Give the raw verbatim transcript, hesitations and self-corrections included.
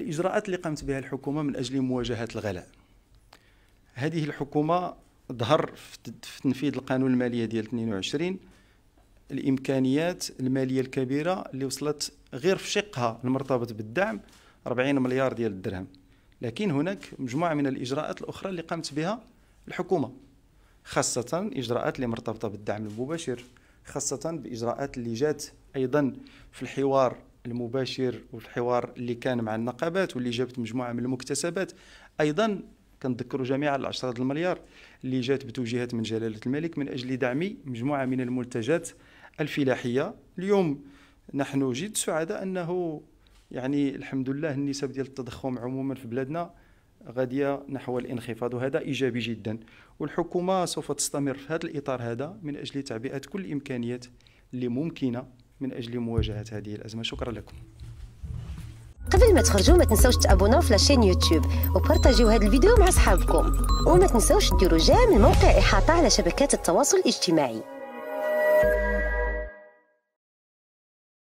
الإجراءات اللي قامت بها الحكومة من أجل مواجهة الغلاء. هذه الحكومة ظهر في تنفيذ القانون المالية ديال اثنين وعشرين الإمكانيات المالية الكبيرة اللي وصلت غير في شقها المرتبط بالدعم أربعين مليار ديال الدرهم، لكن هناك مجموعة من الإجراءات الأخرى اللي قامت بها الحكومة، خاصة إجراءات اللي مرتبطة بالدعم المباشر، خاصة بإجراءات اللي جات أيضا في الحوار المباشر والحوار اللي كان مع النقابات واللي جابت مجموعة من المكتسبات. أيضا كنذكروا جميعا العشرة المليار اللي جات بتوجيهات من جلالة الملك من أجل دعم مجموعة من المنتجات الفلاحية. اليوم نحن جد سعداء أنه يعني الحمد لله النسب ديال التضخم عموما في بلادنا غادية نحو الانخفاض، وهذا إيجابي جدا، والحكومة سوف تستمر في هذا الإطار هذا من أجل تعبئة كل الإمكانيات اللي ممكنة من أجل مواجهة هذه الأزمة. شكرا لكم. قبل ما تخرجوا ما تنسوش تابوناو في لاشين يوتيوب وبارطاجيو هذا الفيديو مع اصحابكم، وما تنسوش ديروا جيم الموقع إحاطة على شبكات التواصل الاجتماعي.